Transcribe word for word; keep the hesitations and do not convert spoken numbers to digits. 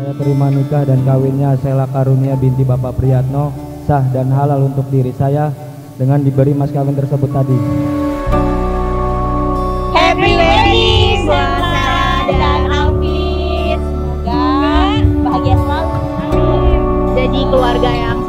Saya terima nikah dan kawinnya Sela Karunia binti Bapak Priyatno sah dan halal untuk diri saya dengan diberi mas kawin tersebut tadi. Happy wedding buat Sarah dan Alvin. Semoga bahagia selalu. Jadi keluarga yang